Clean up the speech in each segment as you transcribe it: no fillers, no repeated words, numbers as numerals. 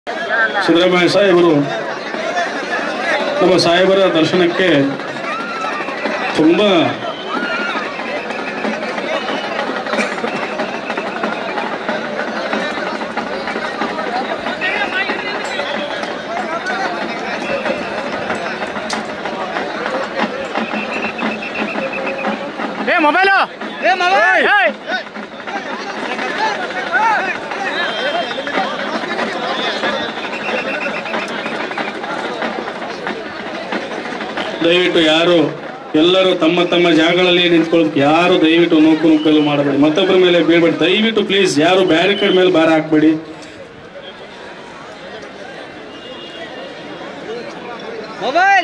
ಸಿದ್ದರಾಮಯ್ಯ ಸಾಹೇಬರು ನಮ್ಮ ಸಾಹೇಬರ ದರ್ಶನಕ್ಕೆ ತುಂಬಾ ಮೊಬೈಲು ದಯವಿಟ್ಟು ಯಾರು ಎಲ್ಲರೂ ತಮ್ಮ ತಮ್ಮ ಜಾಗಗಳಲ್ಲಿ ನಿಂತ್ಕೊಳ್ಳೋಕೆ ಯಾರು ದಯವಿಟ್ಟು ನೂಕಲು ಮಾಡಬೇಡಿ, ಮತ್ತೊಬ್ಬರ ಮೇಲೆ ಬೀಳ್ಬೇಡಿ ದಯವಿಟ್ಟು ಪ್ಲೀಸ್. ಯಾರು ಬ್ಯಾರಿಕೇಡ್ ಮೇಲೆ ಭಾರ ಹಾಕಬೇಡಿ. ಮೊಬೈಲ್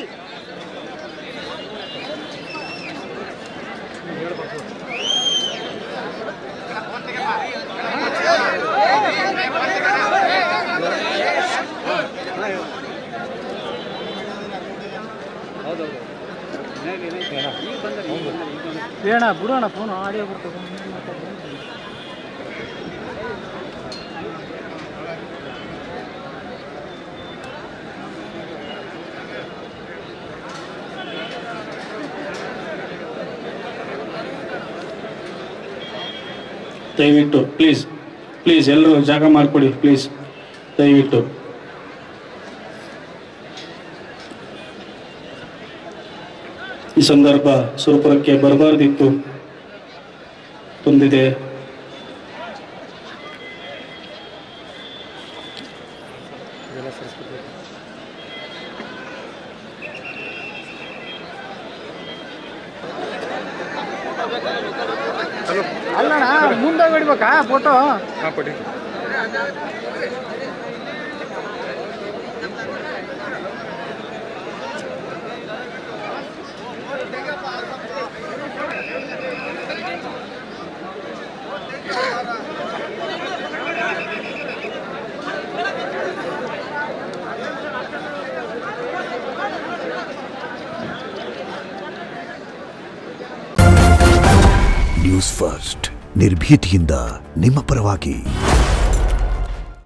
ಬೇಡ ಬಿಡೋಣ, ಫೋನ್ ಆಡಿಯೋ ಬರ್ತದೆ. ದಯವಿಟ್ಟು ಪ್ಲೀಸ್ ಪ್ಲೀಸ್ ಎಲ್ಲರೂ ಜಾಗ ಮಾಡಿಕೊಡಿ ಪ್ಲೀಸ್ ದಯವಿಟ್ಟು. ಈ ಸಂದರ್ಭ ಸುರಪುರಕ್ಕೆ ಬರಬಾರ್ದಿತ್ತು, ಬಂದಿದೆ. ಅಲ್ಲಣ್ಣ ಮುಂದೆ ಬಿಡ್ಬೇಕಾ ಫೋಟೋ? ನ್ಯೂಸ್ ಫಸ್ಟ್ ನಿರ್ಭೀತಿಯಿಂದ ನಿಮ್ಮ ಪರವಾಗಿ.